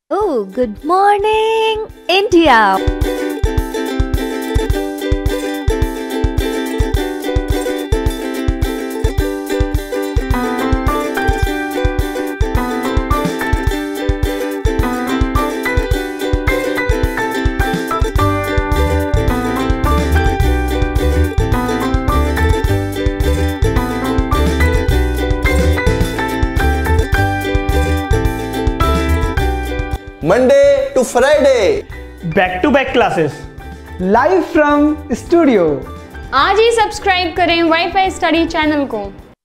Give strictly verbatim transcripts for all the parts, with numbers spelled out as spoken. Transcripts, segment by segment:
Oh, good morning, India! Monday to Friday, back to back classes live from studio. आज ही subscribe करें WiFi study channel को।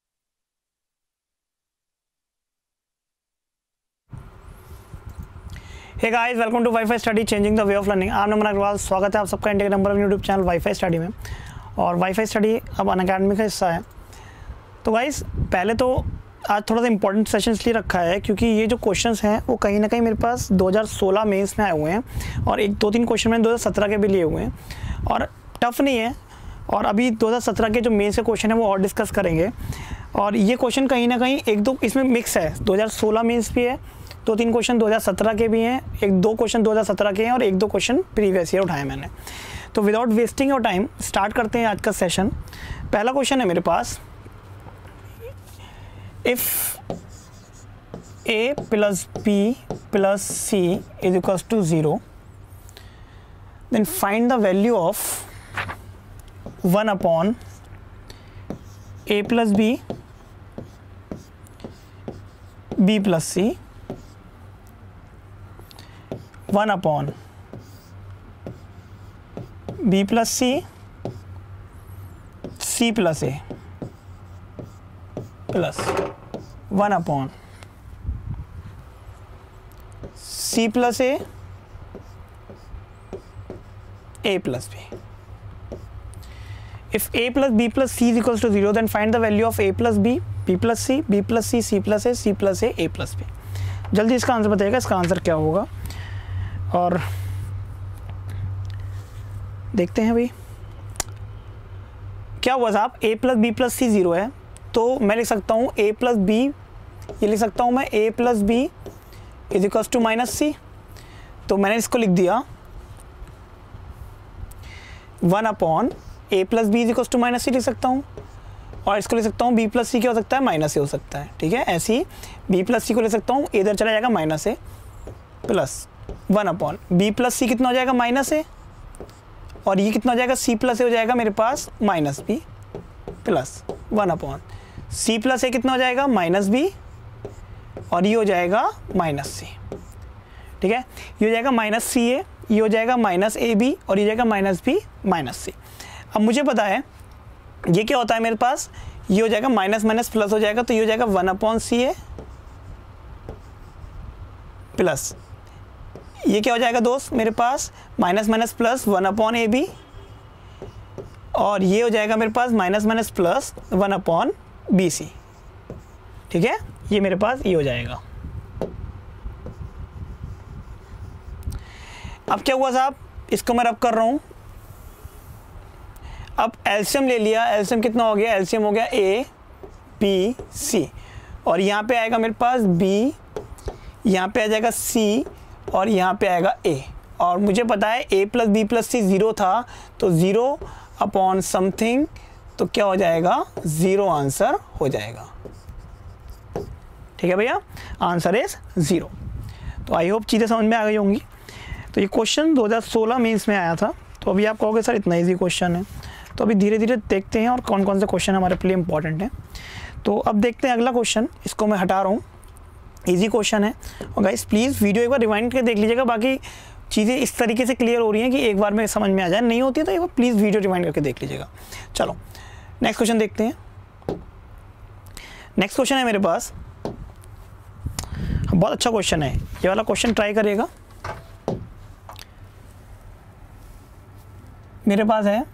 Hey guys, welcome to WiFi study changing the way of learning. I'm Naman Agarwal, स्वागत है आप सबका India के number one YouTube channel WiFi study में। और वाईफाई स्टडी अब अनअकैडमी का हिस्सा है। तो गाइस, पहले तो आज थोड़ा सा इंपॉर्टेंट सेशन इसलिए रखा है क्योंकि ये जो क्वेश्चंस हैं वो कहीं ना कहीं मेरे पास दो हज़ार सोलह मेंस में आए हुए हैं और एक दो तीन क्वेश्चन मैंने दो हज़ार सत्रह के भी लिए हुए हैं और टफ नहीं है। और अभी दो हज़ार सत्रह के जो मेंस के क्वेश्चन है वो और डिस्कस करेंगे। और ये क्वेश्चन कहीं ना कहीं एक दो इसमें मिक्स है, दो हज़ार सोलह मेंस भी है, दो तीन क्वेश्चन दो हज़ार सत्रह के भी हैं, एक दो क्वेश्चन दो हज़ार सत्रह के हैं और एक दो क्वेश्चन प्रीवियस ईयर उठाए मैंने। तो without wasting your time start करते हैं आज का सेशन। पहला क्वेश्चन है मेरे पास, if a plus b plus c is equals to zero, then find the value of one upon a plus b, b plus c, one upon b plus c, c plus a, plus one upon C plus A, A plus B. If A plus B plus C is equals to zero, then find the value of A plus B, B plus C, B plus C, C plus A, C plus A, A plus B. जल्दी इसका answer बताइएगा, इसका answer क्या होगा। और देखते हैं भाई क्या हुआ साहब। A plus B plus C zero है तो मैं लिख सकता हूँ A plus B, ये लिख सकता हूँ मैं A plus B is equals to minus C. तो मैंने इसको लिख दिया one upon A plus B is equals to minus C लिख सकता हूँ। और इसको लिख सकता हूँ बी प्लस सी क्या हो सकता है, माइनस सी हो सकता है। ठीक है, ऐसे ही बी प्लस सी को लिख सकता हूँ, इधर चला जाएगा minus A plus one upon B plus C कितना हो जाएगा, माइनस ए, और ये कितना हो जाएगा, सी प्लस ए हो जाएगा मेरे पास minus B plus one upon C plus A कितना हो जाएगा, माइनस बी, और ये हो जाएगा माइनस सी। ठीक है, ये हो जाएगा माइनस सी ए, ये हो जाएगा माइनस ए बी, और ये जाएगा माइनस बी माइनस सी। अब मुझे पता है ये क्या होता है मेरे पास, ये हो जाएगा माइनस माइनस प्लस हो जाएगा, तो ये हो जाएगा one upon C A plus ये क्या हो जाएगा दोस्त मेरे पास, minus minus plus one upon A B, और ये हो जाएगा मेरे पास minus minus plus one upon B C. ठीक है, ये मेरे पास ये हो जाएगा। अब क्या हुआ साहब, इसको मैं रब कर रहा हूं। अब एलसीएम ले लिया, एलसीएम कितना हो गया, एलसीएम हो गया ए बी सी, और यहाँ पे आएगा मेरे पास बी, यहाँ पे आ जाएगा सी, और यहाँ पे आएगा ए। और मुझे पता है A plus B plus C zero था, तो ज़ीरो अपॉन समथिंग, तो क्या हो जाएगा, ज़ीरो आंसर हो जाएगा। ठीक है भैया, आंसर इज ज़ीरो। तो आई होप चीज़ें समझ में आ गई होंगी। तो ये क्वेश्चन दो हज़ार सोलह मेंस में आया था। तो अभी आप कहोगे सर इतना इजी क्वेश्चन है, तो अभी धीरे धीरे देखते हैं और कौन कौन से क्वेश्चन हमारे लिए इंपॉर्टेंट हैं। तो अब देखते हैं अगला क्वेश्चन, इसको मैं हटा रहा हूँ, ईजी क्वेश्चन है। और गाइस प्लीज़ वीडियो एक बार रिवाइंड करके देख लीजिएगा, बाकी चीज़ें इस तरीके से क्लियर हो रही हैं कि एक बार में समझ में आ जाए, नहीं होती है तो एक बार प्लीज़ वीडियो रिवाइंड करके देख लीजिएगा। चलो नेक्स्ट क्वेश्चन देखते हैं। नेक्स्ट क्वेश्चन है मेरे पास, बहुत अच्छा क्वेश्चन है, ये वाला क्वेश्चन ट्राई करिएगा। मेरे पास है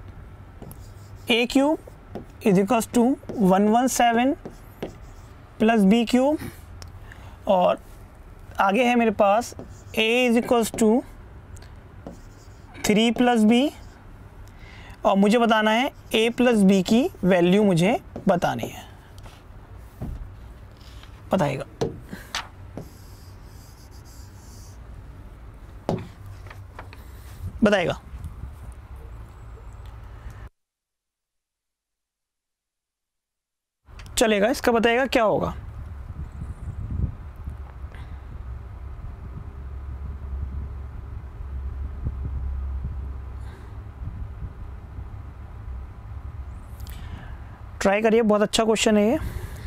A cube is equals to one one seven plus B cube, और आगे है मेरे पास A is equals to three plus B, और मुझे बताना है ए प्लस बी की वैल्यू मुझे बतानी है। बताइएगा। बताएगा। चलेगा, इसका बताएगा क्या होगा। ट्राई करिए, बहुत अच्छा क्वेश्चन है ये।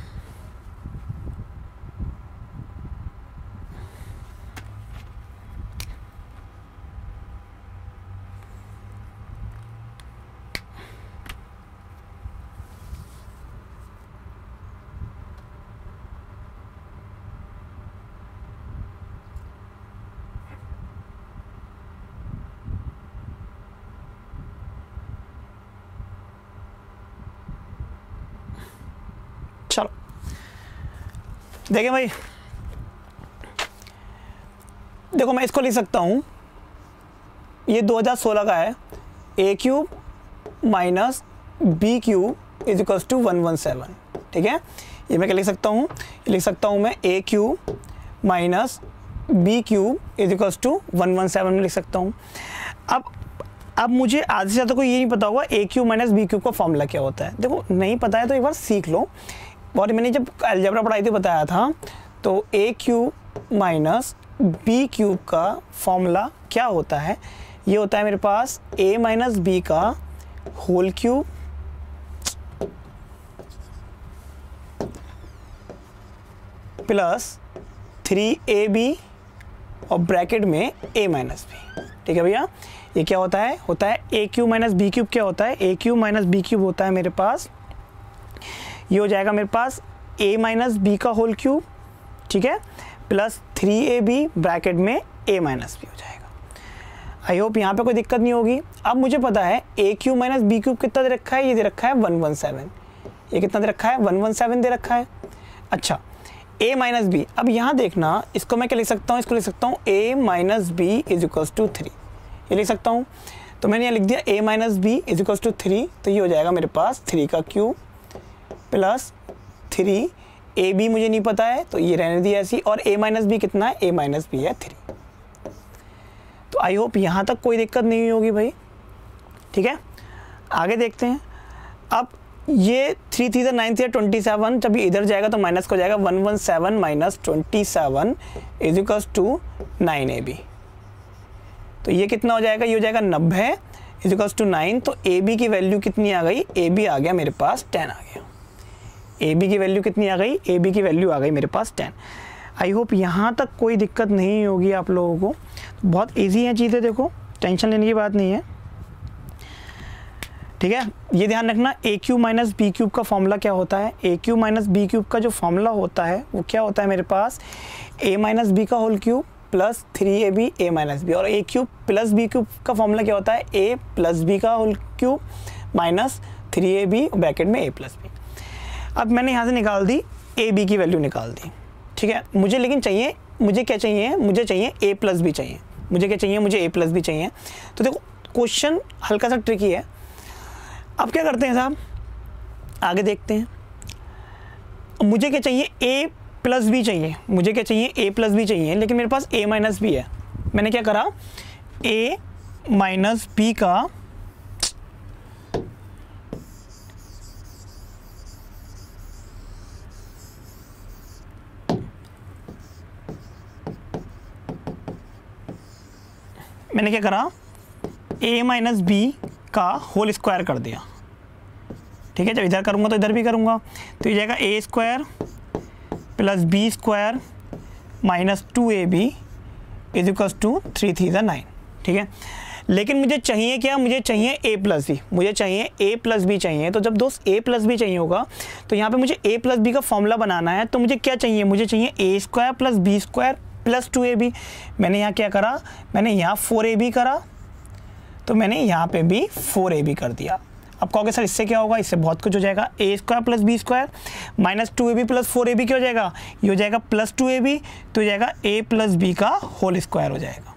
चलो देखें भाई, देखो मैं इसको लिख सकता हूँ, ये दो हज़ार सोलह का है, A cube minus B cube is equals to one one seven. ठीक है, ये मैं क्या लिख सकता हूँ, लिख सकता हूँ मैं A cube minus B cube is equals to one one seven में लिख सकता हूँ। अब अब मुझे आज से ज़्यादा कोई ये नहीं पता होगा A cube minus B cube का फॉर्मूला क्या होता है। देखो नहीं पता है तो एक बार सीख लो, और मैंने जब अलजेब्रा पढ़ाई थी बताया था, तो A cube minus B cube का फॉर्मूला क्या होता है, ये होता है मेरे पास ए माइनस बी का whole cube plus three A B और ब्रैकेट में ए माइनस बी। ठीक है भैया, ये क्या होता है, होता है A cube minus B cube. क्या होता है, A cube minus B cube होता है मेरे पास, ये हो जाएगा मेरे पास a माइनस बी का होल क्यूब, ठीक है, plus three A B bracket में a माइनस बी हो जाएगा। आई होप यहाँ पे कोई दिक्कत नहीं होगी। अब मुझे पता है a cube minus B cube कितना दे रखा है, ये दे रखा है वन वन सेवन। ये कितना दे रखा है, वन वन सेवन दे रखा है। अच्छा, a माइनस बी, अब यहाँ देखना, इसको मैं क्या लिख सकता हूँ, इसको लिख सकता हूँ a minus B is equals to three, ये लिख सकता हूँ। तो मैंने यहाँ लिख दिया a minus B is equals to three, तो ये हो जाएगा मेरे पास थ्री का cube plus three, A B मुझे नहीं पता है तो ये रहने दिया ऐसी, और a माइनस बी कितना है, a माइनस बी है थ्री। तो आई होप यहाँ तक कोई दिक्कत नहीं होगी भाई। ठीक है, आगे देखते हैं। अब ये थ्री थ्री से नाइन थ्री ट्वेंटी सेवन, जब ये इधर जाएगा तो माइनस को जाएगा, one one seven minus twenty seven is equals to nine A B. तो ये कितना हो जाएगा, ये हो जाएगा नब्बे इज इक्वल्स टू नाइन। तो ए बी की वैल्यू कितनी आ गई, ए बी आ गया मेरे पास टेन आ गया। ए बी की वैल्यू कितनी आ गई, ए बी की वैल्यू आ गई मेरे पास टेन। आई होप यहाँ तक कोई दिक्कत नहीं होगी आप लोगों को। बहुत इजी हैं चीज़ें, देखो टेंशन लेने की बात नहीं है। ठीक है, ये ध्यान रखना, A cube minus B cube का फॉर्मूला क्या होता है। A cube minus B cube का जो फॉर्मूला होता है वो क्या होता है मेरे पास, ए माइनस बी का whole cube plus three A B A minus B. और A cube plus B cube का फॉर्मूला क्या होता है, ए प्लस बी का whole cube minus three A B bracket में ए प्लस बी। अब मैंने यहाँ से निकाल दी, ए बी की वैल्यू निकाल दी। ठीक है, मुझे लेकिन चाहिए, मुझे क्या चाहिए, मुझे चाहिए ए प्लस बी चाहिए। मुझे क्या चाहिए, मुझे ए प्लस बी चाहिए। तो देखो क्वेश्चन हल्का सा ट्रिकी है। अब क्या करते हैं साहब, आगे देखते हैं। मुझे क्या चाहिए, ए प्लस बी चाहिए। मुझे क्या चाहिए, ए प्लस बी चाहिए, लेकिन मेरे पास ए माइनस बी है। मैंने क्या करा, ए माइनस बी का मैंने क्या करा, a माइनस बी का होल स्क्वायर कर दिया। ठीक है, जब इधर करूँगा तो इधर भी करूँगा, तो ये जाएगा A square plus B square minus two A B is equals to three three ज़ा नाइन। ठीक है, लेकिन मुझे चाहिए क्या, मुझे चाहिए a प्लस बी, मुझे चाहिए a प्लस बी चाहिए। तो जब दोस्त a प्लस बी चाहिए होगा तो यहाँ पे मुझे a प्लस बी का फॉर्मूला बनाना है। तो मुझे क्या चाहिए, मुझे चाहिए a square plus B square plus two A B. मैंने यहाँ क्या करा, मैंने यहाँ फोर ए बी करा, तो मैंने यहाँ पे भी फोर ए बी कर दिया। अब कहोगे सर इससे क्या होगा, इससे बहुत कुछ हो जाएगा। A square plus B square minus two A B plus four A B क्या हो जाएगा, ये हो जाएगा प्लस टू ए बी, तो हो जाएगा ए प्लस बी का होल स्क्वायर हो जाएगा।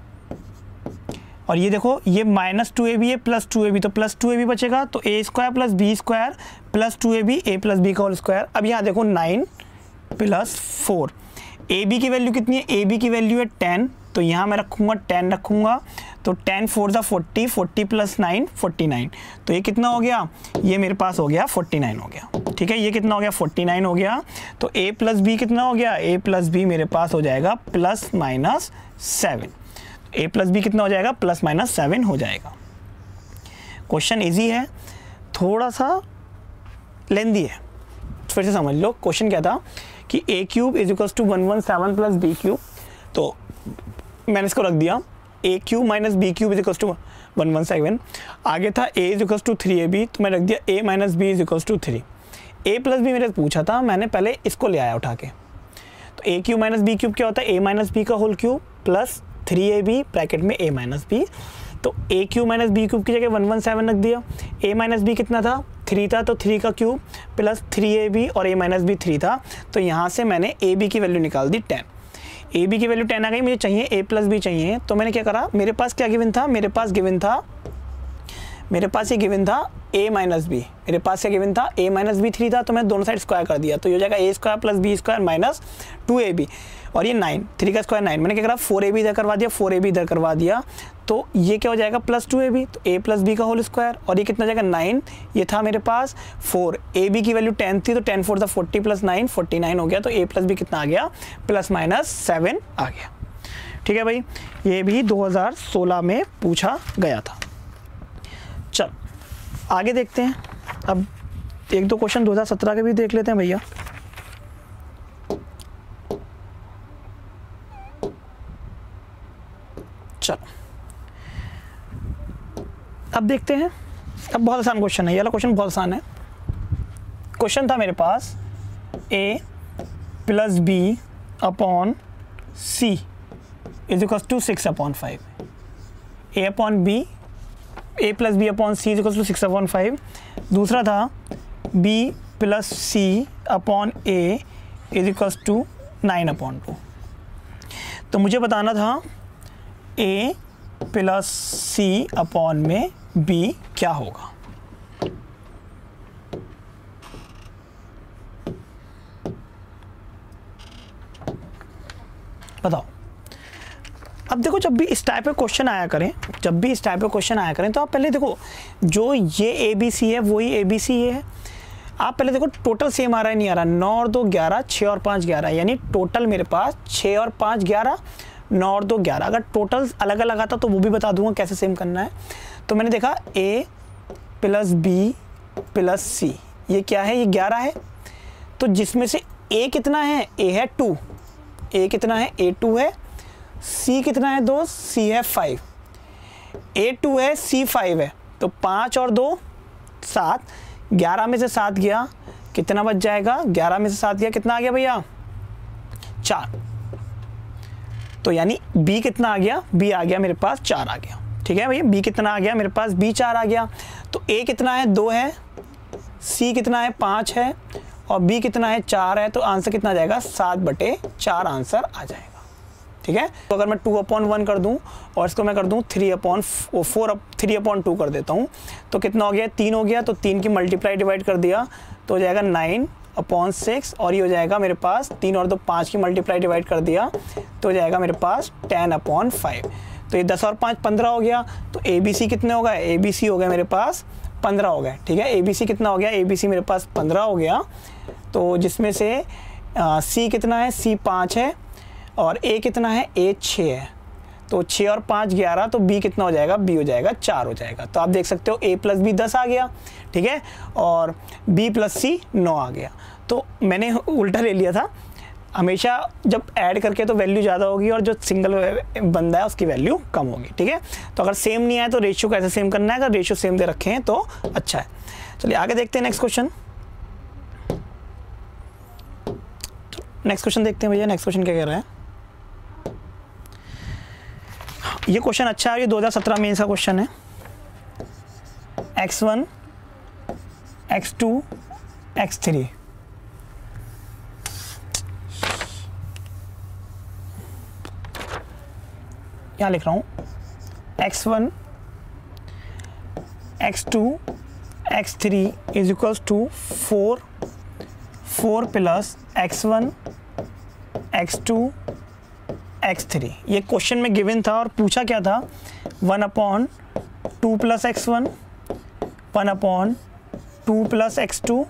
और ये देखो, ये माइनस टू ए बी है प्लस टू ए बी, तो प्लस टू ए बी बचेगा, तो A square plus B square plus two A B A plus B का होल स्क्वायर। अब यहाँ देखो nine plus four, A B की वैल्यू कितनी है, ए बी की वैल्यू है टेन, तो यहाँ मैं रखूँगा टेन रखूँगा, तो टेन फोर ज़ा forty, forty plus nine forty nine, तो ये कितना हो गया, ये मेरे पास हो गया फोर्टी नाइन हो गया। ठीक है, ये कितना हो गया, फोर्टी नाइन हो गया। तो a प्लस बी कितना हो गया, a प्लस बी मेरे पास हो जाएगा plus minus seven. a plus B कितना हो जाएगा, प्लस माइनस सेवन हो जाएगा। क्वेश्चन इजी है, थोड़ा सा लेंदी है, फिर से समझ लो। क्वेश्चन क्या था कि a cube is equals to one one seven plus B cube, तो मैंने इसको रख दिया a cube minus B cube is equals to one one seven. आगे था a is equals to three A B, तो मैंने रख दिया a minus B is equals to three. a plus B मेरे पूछा था, मैंने पहले इसको ले आया उठा के। तो a cube minus B cube क्या होता है, a माइनस बी का whole cube plus three A B bracket में a माइनस बी। तो a cube minus B cube की जगह वन वन सेवन रख दिया। a माइनस बी कितना था, थ्री था, तो थ्री का cube plus three A B और a माइनस बी थ्री था, तो यहाँ से मैंने a b की वैल्यू निकाल दी टेन। ए बी की वैल्यू टेन आ गई, मुझे चाहिए a प्लस बी चाहिए। तो मैंने क्या करा, मेरे पास क्या गिवन था, मेरे पास गिवन था मेरे पास ये गिवन था a माइनस बी, मेरे पास क्या गिवन था, a माइनस बी थ्री था, तो मैं दोनों साइड स्क्वायर कर दिया, तो ये हो जाएगा a square plus B square minus two A B, और ये नाइन, थ्री का स्क्वायर नाइन। मैंने क्या करा, फोर ए बी इधर करवा दिया, फोर ए बी इधर करवा दिया, तो ये क्या हो जाएगा, प्लस टू ए बी, तो a प्लस बी का होल स्क्वायर, और ये कितना हो जाएगा, नाइन। ये था मेरे पास फोर, ए बी की वैल्यू टेन थी, तो टेन फोर था forty plus nine, forty nine हो गया। तो a प्लस बी कितना आ गया, प्लस माइनस सेवन आ गया। ठीक है भाई, ये भी दो हज़ार सोलह में पूछा गया था। चल आगे देखते हैं, अब एक दो क्वेश्चन दो हज़ार सत्रह के भी देख लेते हैं भैया। चलो अब देखते हैं, अब बहुत आसान क्वेश्चन है, ये वाला क्वेश्चन बहुत आसान है। क्वेश्चन था मेरे पास a plus B upon C is equals to six upon five, A upon B, A plus B upon C is equals to six upon five. दूसरा था b plus C upon A is equals to nine upon two. तो मुझे बताना था a plus C upon में b क्या होगा। बताओ। अब देखो, जब भी इस टाइप के क्वेश्चन आया करें जब भी इस टाइप के क्वेश्चन आया करें तो आप पहले देखो, जो ये ए बी सी है वही ए बी सी है। आप पहले देखो टोटल सेम आ रहा है नहीं आ रहा, नौ और दो ग्यारह, छः और पाँच ग्यारह, यानी टोटल मेरे पास छः और पाँच ग्यारह, नौ और दो ग्यारह। अगर टोटल अलग अलग आता तो वो भी बता दूंगा कैसे सेम करना है। तो मैंने देखा a plus B plus C, ये क्या है, ये ग्यारह है। तो जिसमें से a कितना है, a है टू, a कितना है, a टू है। c कितना है, दो, c है फाइव। a टू है, c फाइव है, तो पाँच और दो सात, ग्यारह में से सात गया, कितना बच जाएगा, ग्यारह में से सात गया, कितना आ गया भैया, चार। तो यानी b कितना आ गया, b आ गया मेरे पास चार आ गया। ठीक है भैया, b कितना आ गया, मेरे पास b चार आ गया। तो a कितना है, दो है, c कितना है, पाँच है, और b कितना है, चार है। तो आंसर कितना आ जाएगा, सात बटे चार आंसर आ जाएगा। ठीक है, तो अगर मैं टू अपॉन वन कर दूं और इसको मैं कर दूं three upon four, three upon two कर देता हूं, तो कितना हो गया, तीन हो गया। तो तीन की मल्टीप्लाई डिवाइड कर दिया तो हो जाएगा नाइन अपॉन सिक्स, और ये हो जाएगा मेरे पास तीन और दो पाँच की मल्टीप्लाई डिवाइड कर दिया तो हो जाएगा मेरे पास टेन अपॉन फाइव। तो ये दस और पाँच पंद्रह हो गया। तो ए बी सी कितने हो गए, ए बी सी हो गए मेरे पास पंद्रह हो गए। ठीक है, ए बी सी कितना हो गया, ए बी सी मेरे पास पंद्रह हो गया। तो जिसमें से सी कितना है, सी पाँच है, और ए कितना है, ए छः है। तो छः और पाँच ग्यारह, तो बी कितना हो जाएगा, बी हो जाएगा चार हो जाएगा। तो आप देख सकते हो ए प्लस बी दस आ गया। ठीक है, और बी प्लस सी नौ आ गया। तो मैंने उल्टा ले लिया था, हमेशा जब ऐड करके तो वैल्यू ज़्यादा होगी और जो सिंगल बंदा है उसकी वैल्यू कम होगी। ठीक है, तो अगर सेम नहीं आए तो रेशियो कैसे सेम करना है, अगर रेशियो सेम दे रखे हैं तो अच्छा है। चलिए आगे देखते हैं नेक्स्ट क्वेश्चन। नेक्स्ट क्वेश्चन देखते हैं भैया, नेक्स्ट क्वेश्चन क्या कह रहा है। ये क्वेश्चन अच्छा है, ये दो हज़ार सत्रह में इसका क्वेश्चन है। X one, x two, x three, यहाँ लिख रहा हूँ x one, x two, x three is equals to four, four plus x one, x two, x three. ये क्वेश्चन में गिवन था और पूछा क्या था, one upon two plus x one, one upon two plus x two,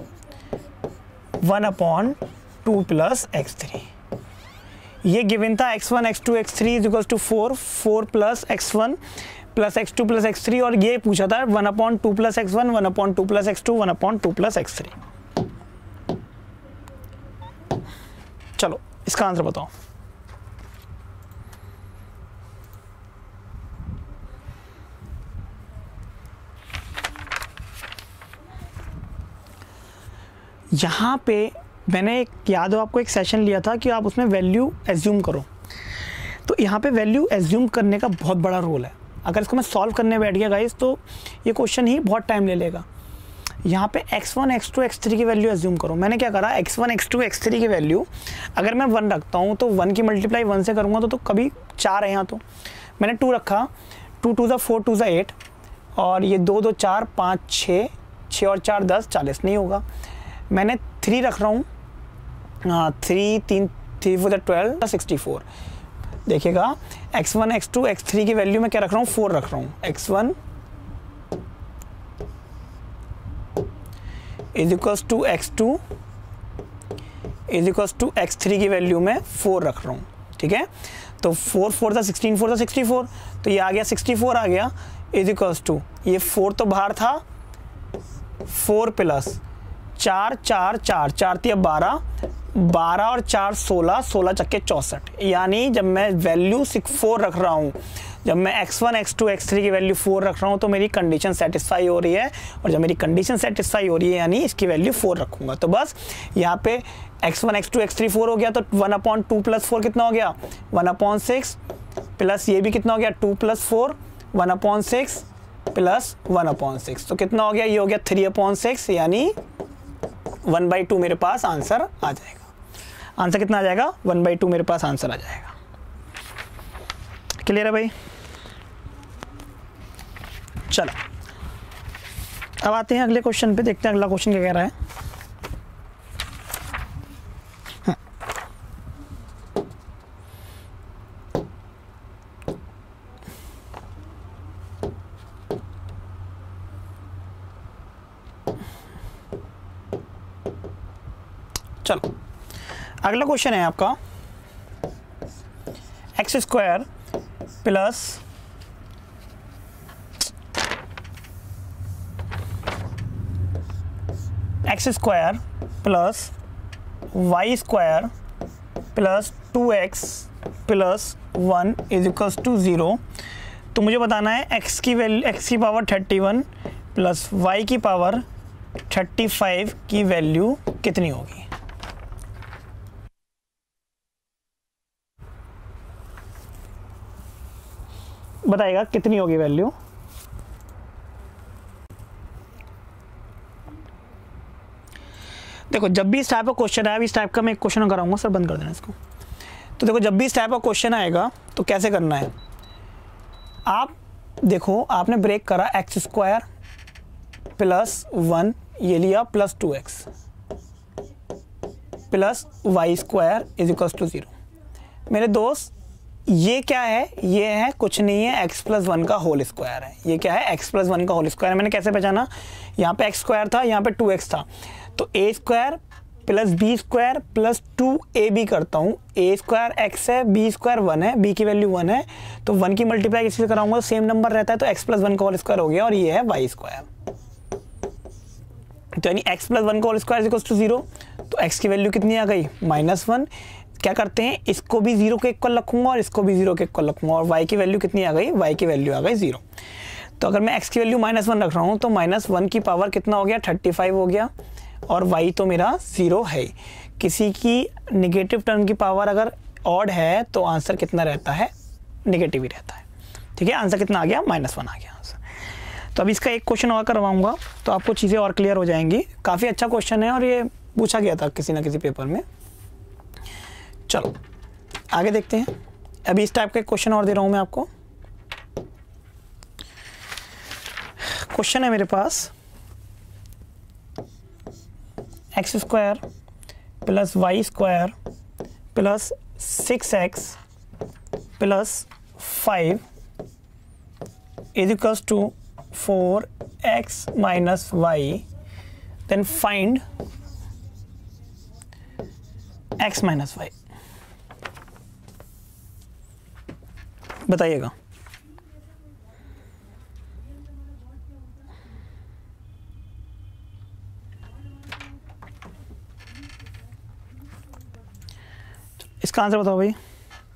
one upon two plus x three. ये given था X one x two x three is equals to four, four plus x one plus x two plus x three, और ये पूछा था one upon two plus x one, one upon two plus x two, one upon two plus x three. चलो इसका answer बताओ। यहाँ पे मैंने एक, याद हो आपको, एक सेशन लिया था कि आप उसमें वैल्यू एज्यूम करो। तो यहाँ पे वैल्यू एज्यूम करने का बहुत बड़ा रोल है। अगर इसको मैं सॉल्व करने बैठ गया गाइस तो ये क्वेश्चन ही बहुत टाइम ले लेगा। यहाँ पे x one x two x three की वैल्यू एज्यूम करो। मैंने क्या करा, x one x two x three की वैल्यू अगर मैं वन रखता हूँ तो वन की मल्टीप्लाई वन से करूँगा तो, तो कभी चार है यहाँ, तो मैंने टू रखा, टू टू ज़ा फोर, टू ज़ा एट, और ये दो दो चार, पाँच छः, छः और चार दस, चालीस नहीं होगा। मैंने थ्री रख रहा हूँ, थ्री तीन three four twelve, sixty four. देखिएगा x one x two x three की वैल्यू में क्या रख रहा हूँ, फोर रख रहा हूँ। X one is equals to x two is equals to x three की वैल्यू में फोर रख रहा हूँ, ठीक है। तो फोर फोर था सिक्सटीन, फोर था सिक्सटी फोर, तो ये आ गया सिक्सटी फोर आ गया, इज इक्वल्स टू, ये फोर तो बाहर था, फोर प्लस चार, चार चार चार थी अब बारह, बारह और चार सोलह, सोलह चक्के चौंसठ। यानी जब मैं वैल्यू सिक्स फोर रख रहा हूँ, जब मैं x one x two x three की वैल्यू फोर रख रहा हूँ तो मेरी कंडीशन सेटिस्फाई हो रही है, और जब मेरी कंडीशन सेटिस्फाई हो रही है यानी इसकी वैल्यू फोर रखूँगा। तो बस यहाँ पे x one x two x three four हो गया, तो one upon two plus four कितना हो गया, वन अपॉन सिक्स, प्लस ये भी कितना हो गया, two plus four, one upon six plus one upon six, तो कितना हो गया, ये हो गया थ्री अपॉन सिक्स, यानी वन बाई टू मेरे पास आंसर आ जाएगा। आंसर कितना आ जाएगा, वन बाई टू मेरे पास आंसर आ जाएगा। क्लियर है भाई? चलो अब आते हैं अगले क्वेश्चन पे, देखते हैं अगला क्वेश्चन क्या कह रहा है। हाँ। चलो अगला क्वेश्चन है आपका, x square plus x square plus y square plus two x plus one is equals to zero. तो मुझे बताना है x की वैल्यू, x की power thirty one plus y की पावर थर्टी फाइव की वैल्यू कितनी होगी। बताइएगा कितनी होगी वैल्यू। देखो जब भी इस टाइप का क्वेश्चन आया, इस टाइप का मैं एक क्वेश्चन कराऊंगा, सर बंद कर देना इसको। तो देखो जब भी इस टाइप का क्वेश्चन आएगा तो कैसे करना है, आप देखो आपने ब्रेक करा एक्स स्क्वायर प्लस वन, ये लिया plus two x plus y square is equals to zero. मेरे दोस्त ये क्या है, ये है कुछ नहीं है, x प्लस वन का होल स्क्वायर है। ये क्या है, x प्लस वन का होल स्क्वायर है। मैंने कैसे पहचाना, यहाँ पे x स्क्वायर था, यहाँ पे टू एक्स था, तो a square plus B square plus two A b करता हूँ। a स्क्वायर x है, b स्क्वायर वन है, b की वैल्यू वन है, तो वन की मल्टीप्लाई किसी से कराऊंगा तो सेम नंबर रहता है, तो x प्लस वन का होल स्क्वायर हो गया, और ये है y स्क्वायर। तो यानी x प्लस वन का whole square equals to zero. तो x की वैल्यू कितनी आ गई, माइनस वन। क्या करते हैं, इसको भी जीरो के इक्वल रखूंगा और इसको भी जीरो के इक्वल रखूंगा, और y की वैल्यू कितनी आ गई, y की वैल्यू आ गई जीरो। तो अगर मैं x की वैल्यू माइनस वन रख रहा हूँ तो माइनस वन की पावर कितना हो गया, थर्टी फाइव हो गया, और y तो मेरा ज़ीरो है। किसी की नेगेटिव टर्म की पावर अगर ऑड है तो आंसर कितना रहता है, नेगेटिव ही रहता है। ठीक है, आंसर कितना आ गया, माइनस वन आ गया आंसर। तो अब इसका एक क्वेश्चन और करवाऊंगा तो आपको चीज़ें और क्लियर हो जाएंगी। काफ़ी अच्छा क्वेश्चन है और ये पूछा गया था किसी ना किसी पेपर में। चलो आगे देखते हैं। अभी इस टाइप का क्वेश्चन और दे रहा हूँ मैं आपको। क्वेश्चन है मेरे पास, x square plus y square plus six x plus five is equals to four x minus y, then find x minus y. बताइएगा। इसका आंसर बताओ भाई।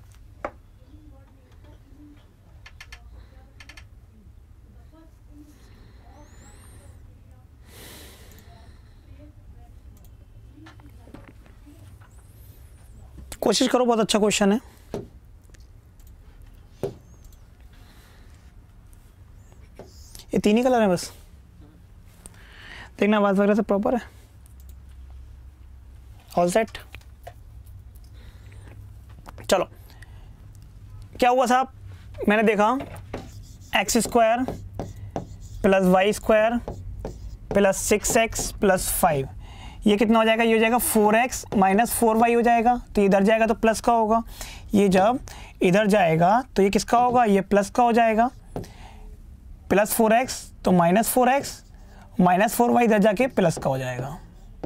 कोशिश करो, बहुत अच्छा क्वेश्चन है। ये तीन ही कलर है बस, देखना आवाज वगैरह से प्रॉपर है। All set. चलो, क्या हुआ साहब, मैंने देखा x square plus y square plus six x plus five, ये कितना हो जाएगा, ये हो जाएगा four x minus four y हो जाएगा। तो इधर जाएगा तो प्लस का होगा, ये जब इधर जाएगा तो ये किसका होगा, ये प्लस का हो जाएगा। प्लस फोर एक्स तो minus four x, minus four y इधर जाके प्लस का हो जाएगा।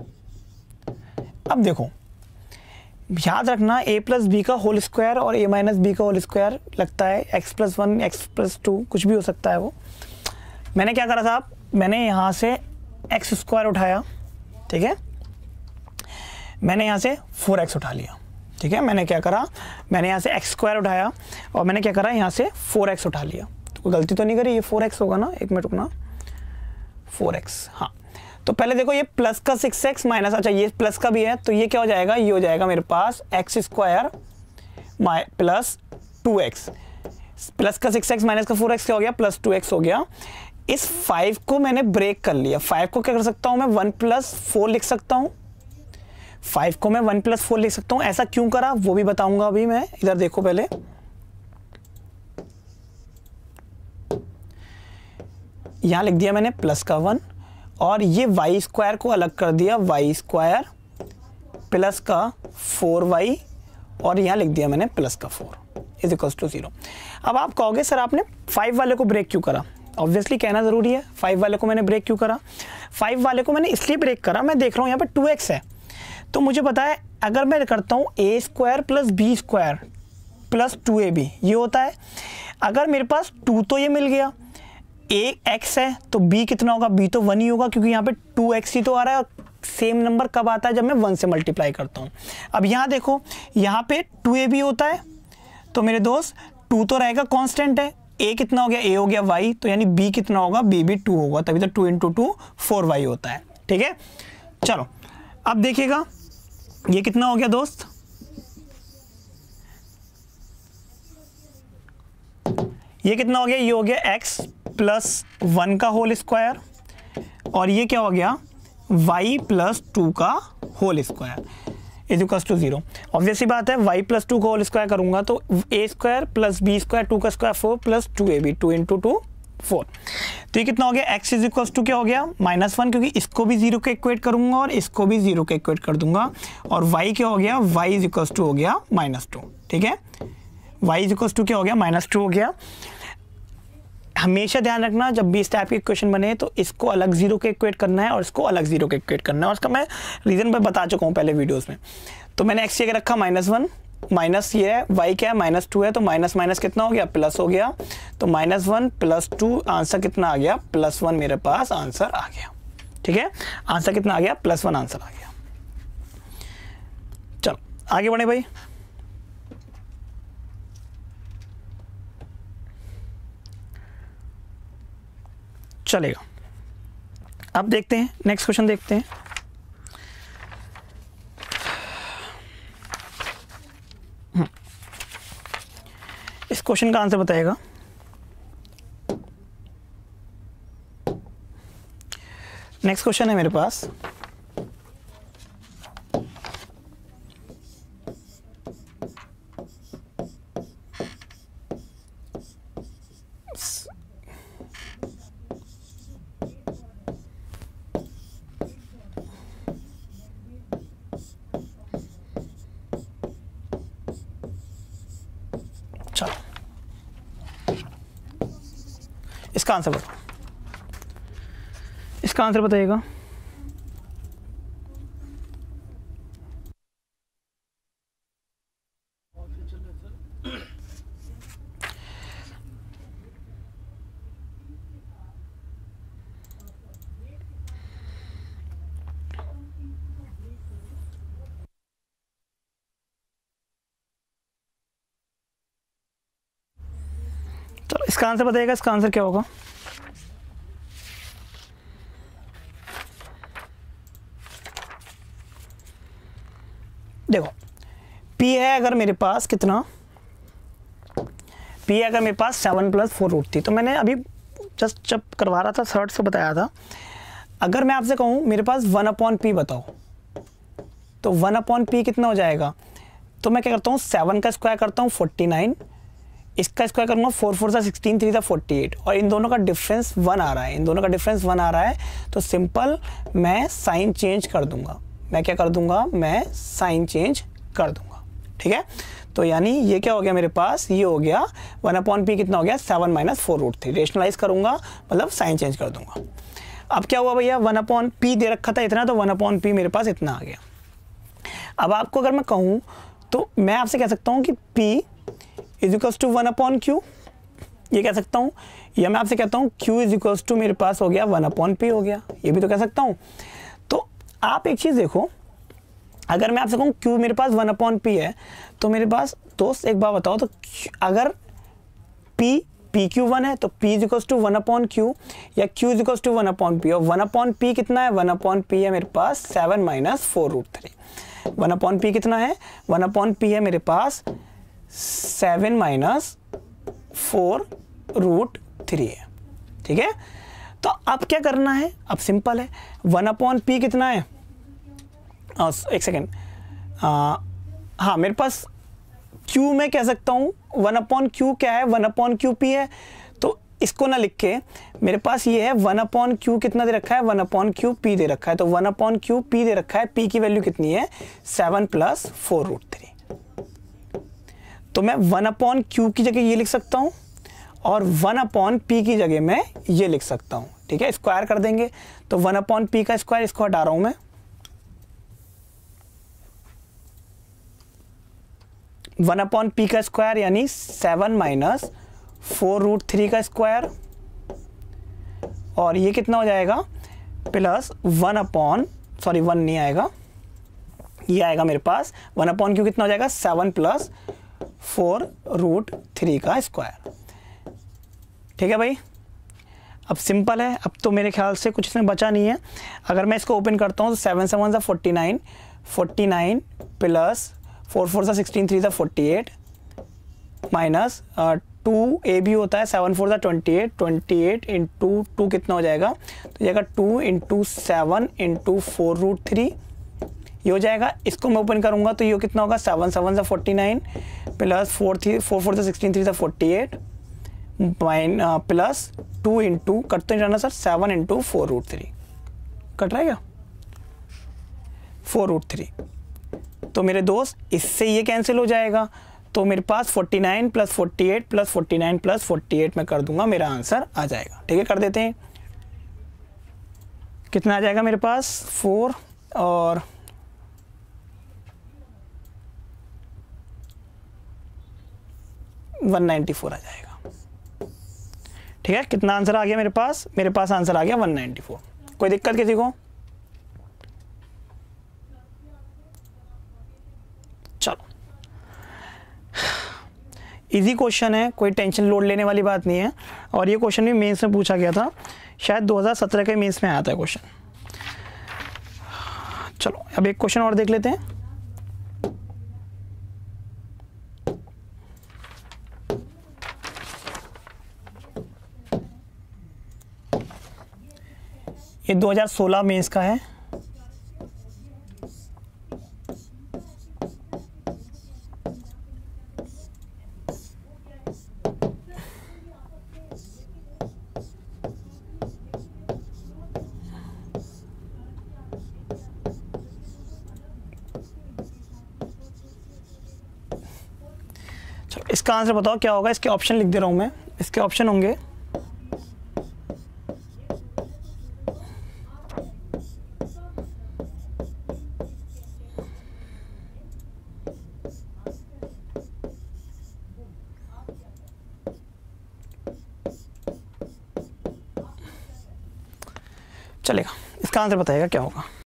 अब देखो, याद रखना ए प्लस बी का होल स्क्वायर और ए माइनस बी का होल स्क्वायर लगता है x plus one, x plus two, कुछ भी हो सकता है वो। मैंने क्या करा साहब, मैंने यहाँ से एक्स स्क्वायर उठाया, ठीक है, मैंने यहाँ से फोर एक्स उठा लिया, ठीक है। मैंने क्या करा, मैंने यहाँ से एक्स स्क्वायर उठाया और मैंने क्या करा, यहाँ से फोर एक्स उठा लिया। तो कोई गलती तो नहीं करी, ये फोर एक्स होगा ना, एक मिनट रुकना, फोर एक्स, हाँ। तो पहले देखो ये प्लस का सिक्स एक्स माइनस, अच्छा ये प्लस का भी है, तो ये क्या हो जाएगा, ये हो जाएगा मेरे पास एक्स स्क्वायर माइ प्लस टू एक्स, प्लस का सिक्स एक्स माइनस का फोर एक्स क्या हो गया, प्लस टू एक्स हो गया। इस फाइव को मैंने ब्रेक कर लिया, फाइव को क्या कर सकता हूँ मैं, वन प्लस फोर लिख सकता हूँ, फाइव को मैं वन प्लस फोर लिख सकता हूँ। ऐसा क्यों करा वो भी बताऊंगा अभी मैं, इधर देखो पहले। यहां लिख दिया मैंने प्लस का वन और ये वाई स्क्वायर को अलग कर दिया, वाई स्क्वायर प्लस का फोर वाई और यहां लिख दिया मैंने प्लस का four is equals to zero. अब आप कहोगे सर आपने फाइव वाले को ब्रेक क्यों करा, ऑब्वियसली कहना जरूरी है, फाइव वाले को मैंने ब्रेक क्यों करा। फाइव वाले को मैंने इसलिए ब्रेक करा, मैं देख रहा हूँ यहाँ पे टू एक्स है, तो मुझे पता है अगर मैं करता हूँ a square plus B square plus two A b, ये होता है। अगर मेरे पास टू तो ये मिल गया, ए एक्स है तो बी कितना होगा, बी तो वन ही होगा क्योंकि यहाँ पे टू एक्स ही तो आ रहा है। सेम नंबर कब आता है, जब मैं वन से मल्टीप्लाई करता हूँ। अब यहाँ देखो, यहाँ पे टू ए बी होता है, तो मेरे दोस्त टू तो रहेगा कांस्टेंट है, ए कितना हो गया, ए हो गया वाई, तो यानी बी कितना होगा, बी भी टू होगा, तभी तो two into two four y होता है, ठीक है। चलो अब देखिएगा ये कितना हो गया दोस्त, ये कितना हो गया, ये हो गया x प्लस वन का होल स्क्वायर और ये क्या हो गया y प्लस टू का whole square is equals to zero. Obviously बात है, y प्लस टू का होल स्क्वायर करूंगा तो a square plus B square, two का स्क्वायर फोर प्लस टू ए b, two into two four. तो ये कितना हो गया, x इज इक्वल्स टू क्या हो गया माइनस वन, क्योंकि इसको भी जीरो के इक्वेट करूंगा और इसको भी जीरो के इक्वेट कर दूंगा, और y क्या हो गया, y इज इक्वल्स टू हो गया माइनस टू, ठीक है। y इज इक्वल्स टू क्या हो गया, माइनस टू हो गया। हमेशा ध्यान रखना जब भी इस टाइप के क्वेश्चन बने तो इसको अलग जीरो के इक्वेट करना है और इसको अलग जीरो के इक्वेट करना है, और उसका मैं रीजन मैं बता चुका हूँ पहले वीडियोस में। तो मैंने एक्स के रखा माइनस वन, माइनस ये है, वाई क्या है माइनस टू है, तो माइनस माइनस कितना हो गया, प्लस हो गया, तो minus one plus two answer कितना आ गया, प्लस वन मेरे पास आंसर आ गया, ठीक है। आंसर कितना आ गया, प्लस वन आंसर आ गया। चलो आगे बढ़े भाई। चलेगा, अब देखते हैं नेक्स्ट क्वेश्चन देखते हैं। इस क्वेश्चन का आंसर बताएगा। नेक्स्ट क्वेश्चन है मेरे पास, चलो इसका आंसर बताओ, इसका आंसर बताइएगा। चलो इसका आंसर बताइएगा, इसका आंसर क्या होगा। देखो P है अगर मेरे पास कितना, P है अगर मेरे पास सेवन प्लस फोर रूट थी, तो मैंने अभी जस्ट जब करवा रहा था शर्ट से बताया था, अगर मैं आपसे कहूँ मेरे पास वन अपॉन पी बताओ, तो वन अपॉन पी कितना हो जाएगा। तो मैं क्या करता हूँ, सेवन का स्क्वायर करता हूँ फोर्टी नाइन, इसका स्क्वायर करूँगा फोर फोर सा सिक्सटीन, थ्री सा फोर्टी एट, और इन दोनों का डिफरेंस वन आ रहा है, इन दोनों का डिफरेंस वन आ रहा है, तो सिंपल मैं साइन चेंज कर दूंगा। मैं क्या कर दूंगा, मैं साइन चेंज कर दूंगा। ठीक है, तो यानी ये क्या हो गया मेरे पास, ये हो गया वन अपॉन पी कितना हो गया, seven minus four root three. Rationalise करूंगा मतलब साइन चेंज कर दूंगा। अब क्या हुआ भैया, वन अपॉन पी दे रखा था इतना, तो वन अपॉन पी मेरे पास इतना आ गया। अब आपको अगर मैं कहूँ तो मैं आपसे कह सकता हूँ कि P is equals to one upon q, ये कह सकता हूँ, या मैं आपसे कहता हूँ Q इज इक्वल्स टू मेरे पास हो गया वन अपॉन पी हो गया, ये भी तो कह सकता हूँ। तो आप एक चीज़ देखो, अगर मैं आपसे कहूँ Q मेरे पास वन अपॉन पी है, तो मेरे पास दोस्त एक बात बताओ, तो अगर P पी क्यू वन है तो P is equals to one upon q, या Q is equals to one upon p, और वन अपॉन पी कितना है, वन अपॉन पी है मेरे पास seven minus four root three. One upon p कितना है, वन अपॉन पी है मेरे पास seven minus four root three है। ठीक है, तो अब क्या करना है, अब सिंपल है, वन अपॉन पी कितना है, आ, एक सेकेंड, हाँ मेरे पास Q में कह सकता हूँ वन अपॉन क्यू क्या है, वन अपॉन क्यू पी है, तो इसको ना लिख के मेरे पास ये है वन अपॉन क्यू कितना दे रखा है, वन अपॉन क्यू पी दे रखा है, तो वन अपॉन क्यू पी दे रखा है, पी की वैल्यू कितनी है, seven plus four root three. तो मैं वन अपॉन क्यू की जगह ये लिख सकता हूँ, और वन अपॉन पी की जगह मैं ये लिख सकता हूँ। ठीक है, स्क्वायर कर देंगे, तो वन अपॉन पी का स्क्वायर, इसको हटा रहा हूँ मैं, वन अपॉन पी का स्क्वायर यानी seven minus four root three का स्क्वायर, और ये कितना हो जाएगा, plus one upon, sorry one नहीं आएगा, ये आएगा मेरे पास वन अपॉन क्यू कितना हो जाएगा, seven plus four root three का स्क्वायर। ठीक है भाई, अब सिंपल है, अब तो मेरे ख्याल से कुछ इसमें बचा नहीं है। अगर मैं इसको ओपन करता हूँ तो सेवन सेवन सा forty nine, forty nine plus four four सा सिक्सटीन, थ्री सा forty eight, minus two a भी होता है, सेवन फोर सा twenty eight, twenty eight into two कितना हो जाएगा, तो जाएगा two into seven into four root three, ये हो जाएगा। इसको मैं ओपन करूंगा तो ये कितना होगा, सेवन सेवन सा forty nine plus four three four four सा सिक्सटीन, थ्री सा फोर्टी एट, माइन प्लस टू इंटू कटते जाना sir, seven into four root three cut रहा है क्या, फोर रूट थ्री। तो मेरे दोस्त इससे ये कैंसिल हो जाएगा, तो मेरे पास forty nine plus forty eight plus forty nine plus forty eight में कर दूंगा, मेरा आंसर आ जाएगा। ठीक है, कर देते हैं, कितना आ जाएगा मेरे पास, फोर और वन नाइन्टी फोर आ जाएगा। ठीक है, कितना आंसर आ गया मेरे पास, मेरे पास आंसर आ गया वन नाइन्टी फोर। कोई दिक्कत किसी को, चलो इजी क्वेश्चन है, कोई टेंशन लोड लेने वाली बात नहीं है, और ये क्वेश्चन भी मेंस में पूछा गया था, शायद दो हज़ार सत्रह के मेंस में आया था क्वेश्चन। चलो अब एक क्वेश्चन और देख लेते हैं। ये दो हज़ार सोलह मेंस का है। चलो इसका आंसर बताओ क्या होगा, इसके ऑप्शन लिख दे रहा हूं मैं। इसके ऑप्शन होंगे चलेगा। इसका आंसर बताइएगा क्या होगा।